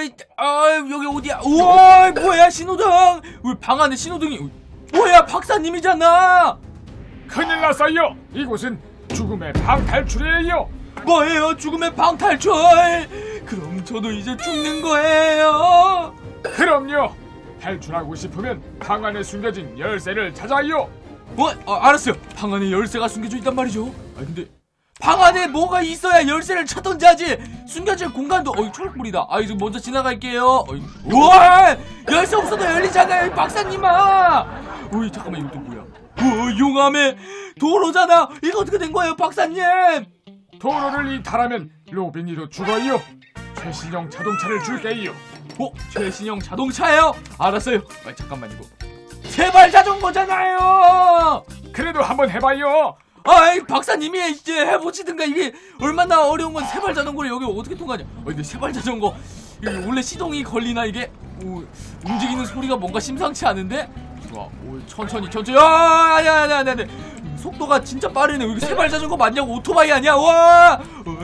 여기 어디야? 우와, 뭐야, 신호등! 우리 방 안에 신호등이, 뭐야, 박사님이잖아! 큰일 났어요. 이곳은 죽음의 방 탈출이에요. 뭐예요, 죽음의 방 탈출? 그럼 저도 이제 죽는 거예요? 그럼요. 탈출하고 싶으면 방 안에 숨겨진 열쇠를 찾아요. 알았어요. 방 안에 열쇠가 숨겨져 있단 말이죠. 근데 방 안에 뭐가 있어야 열쇠를 찾던지 하지. 숨겨질 공간도 초록불이다. 이거 먼저 지나갈게요. 우와, 열쇠 없어도 열리잖아요, 박사님아. 잠깐만, 이것도 뭐야? 용암의 도로잖아. 이거 어떻게 된 거예요, 박사님? 도로를 이탈하면 로빈이도 죽어요. 최신형 자동차를 줄게요. 최신형 자동차예요? 알았어요. 잠깐만, 이거 세발 자전거잖아요. 그래도 한번 해봐요. 박사님이 이제 해보시든가. 이게 얼마나 어려운 건 세발 자전거를 여기 어떻게 통과하냐. 근데 세발 자전거 이게 원래 시동이 걸리나 이게? 움직이는 소리가 뭔가 심상치 않은데? 좋아. 천천히. 네. 속도가 진짜 빠르네. 이거 세발 자전거 맞냐고, 오토바이 아니야? 와!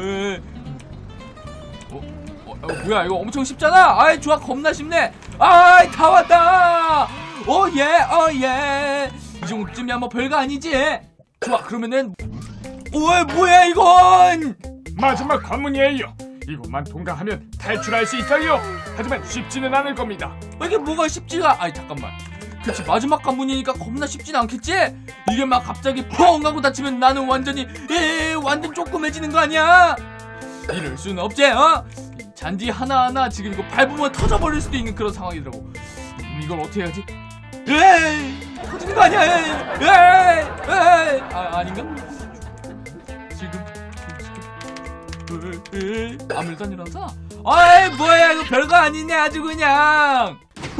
뭐야, 이거 엄청 쉽잖아. 좋아, 겁나 쉽네. 다 왔다. 예. 이 정도쯤이야 뭐 별거 아니지. 좋아, 그러면은 뭐야 이건? 마지막 관문이에요. 이곳만 통과하면 탈출할 수 있어요. 하지만 쉽지는 않을 겁니다. 이게 뭐가 쉽지가? 잠깐만. 그치, 마지막 관문이니까 겁나 쉽진 않겠지? 이게 막 갑자기 펑 하고 다치면 나는 완전 쪼끔해지는 거 아니야? 이럴 수는 없지. 잔디 하나하나 지금 이거 밟으면 터져버릴 수도 있는 그런 상황이더라고. 이걸 어떻게 해야지? 터지는 거 아니야? 아닌가? 지금 아무 일도 안 일어나잖아. 뭐야, 이거 별거 아니네 아주 그냥.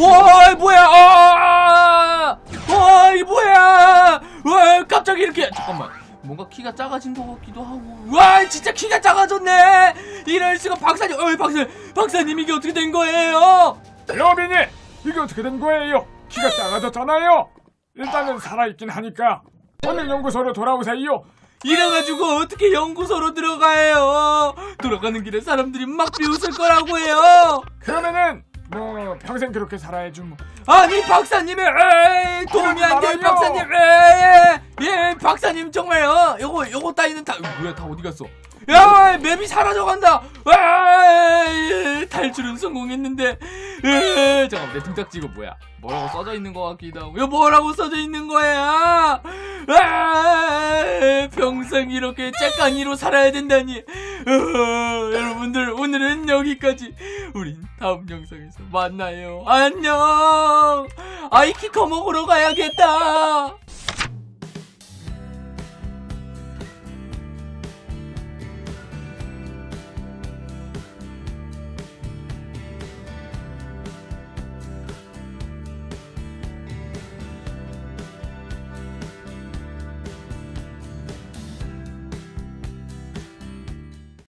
뭐야? 이게 뭐야? 갑자기 이렇게. 잠깐만, 뭔가 키가 작아진 것 같기도 하고. 진짜 키가 작아졌네. 이럴 수가. 박사님 이게 어떻게 된 거예요? 로빈이, 이게 어떻게 된 거예요? 키가 작아졌잖아요. 일단은 살아있긴 하니까 오늘 연구소로 돌아오세요. 이래가지고 어떻게 연구소로 들어가요? 돌아가는 길에 사람들이 막 비웃을 거라고 해요. 그러면은 뭐 평생 그렇게 살아야죠 뭐. 아니, 박사님의 도움이 안 돼요, 박사님. 박사님 정말요. 요거 따위는 다 뭐야, 다 어디 갔어? 맵이 사라져간다. 탈출은 성공했는데. 잠깐만, 내 등딱지 이거 뭐야? 뭐라고 써져 있는 것 같기도 하고. 뭐라고 써져 있는 거야? 평생 이렇게 째까니로 살아야 된다니. 여러분들, 오늘은 여기까지. 우린 다음 영상에서 만나요. 안녕. 아이키커 먹으러 가야겠다.